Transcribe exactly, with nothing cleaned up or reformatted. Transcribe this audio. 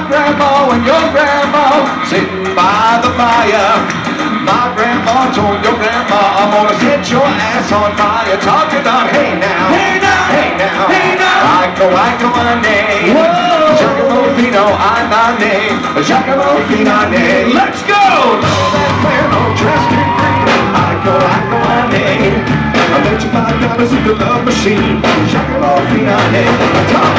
grandma and your grandma sitting by the fire. My grandma told your grandma, I'm gonna set your ass on fire. Talking about hey now, hey now, hey now, hey now. I go, I go, my name. Giacomo Fino, I'm my name. Giacomo Fino, name. Let's go! Know that piano dressed in green. I go, I go, my name. I bet you five dollars in the love machine. Giacomo Fino, name.